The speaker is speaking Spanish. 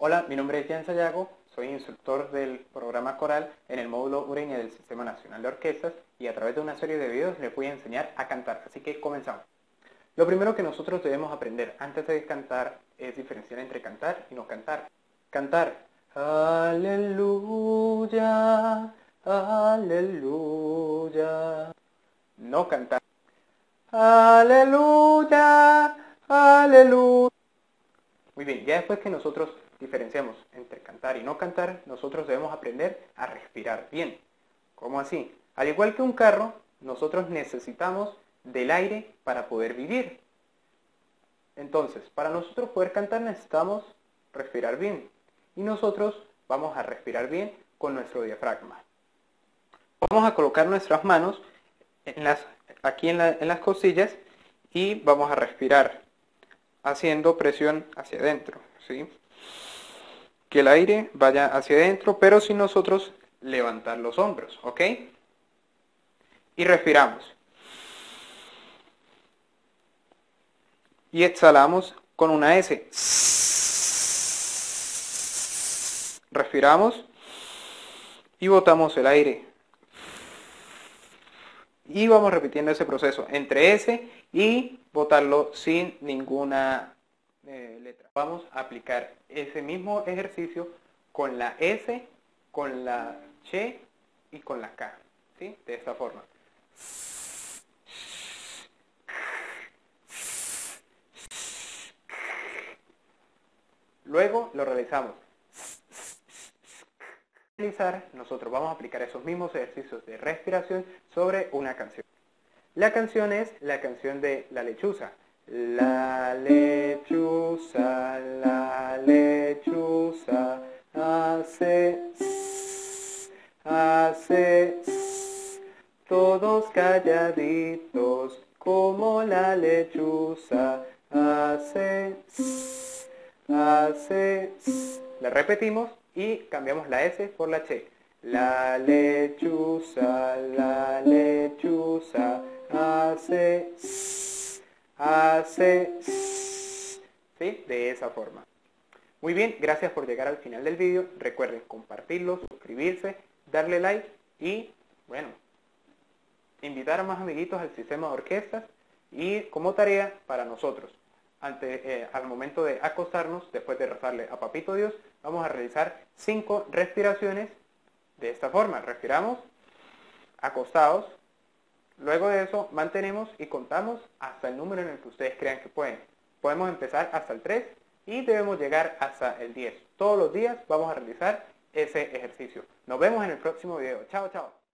Hola, mi nombre es Jan Sayago, soy instructor del programa coral en el módulo Ureña del Sistema Nacional de Orquestas y a través de una serie de videos les voy a enseñar a cantar, así que comenzamos. Lo primero que nosotros debemos aprender antes de cantar es diferenciar entre cantar y no cantar. Cantar, aleluya, aleluya. No cantar, aleluya, aleluya. Muy bien, ya después que nosotros diferenciamos entre cantar y no cantar, nosotros debemos aprender a respirar bien. ¿Cómo así? Al igual que un carro, nosotros necesitamos del aire para poder vivir. Entonces, para nosotros poder cantar necesitamos respirar bien. Y nosotros vamos a respirar bien con nuestro diafragma. Vamos a colocar nuestras manos aquí en las costillas y vamos a respirar haciendo presión hacia adentro, ¿sí? Que el aire vaya hacia adentro, pero sin nosotros levantar los hombros, ¿ok? Y respiramos. Y exhalamos con una S. Respiramos y botamos el aire. Y vamos repitiendo ese proceso entre S y botarlo sin ninguna letra. Vamos a aplicar ese mismo ejercicio con la S, con la Ch y con la K, ¿sí? De esta forma. Luego lo realizamos. Nosotros vamos a aplicar esos mismos ejercicios de respiración sobre una canción. La canción es la canción de La Lechuza. La lechuza hace todos calladitos como la lechuza hace. La repetimos y cambiamos la S por la Ch. La lechuza hace, ¿sí? De esa forma. Muy bien, gracias por llegar al final del vídeo. Recuerden compartirlo, suscribirse, darle like y, bueno, invitar a más amiguitos al sistema de orquestas y como tarea para nosotros. Al momento de acostarnos, después de rezarle a Papito Dios, vamos a realizar 5 respiraciones de esta forma. Respiramos acostados, luego de eso mantenemos y contamos hasta el número en el que ustedes crean que pueden. Podemos empezar hasta el 3 y debemos llegar hasta el 10. Todos los días vamos a realizar ese ejercicio. Nos vemos en el próximo video. Chao, chao.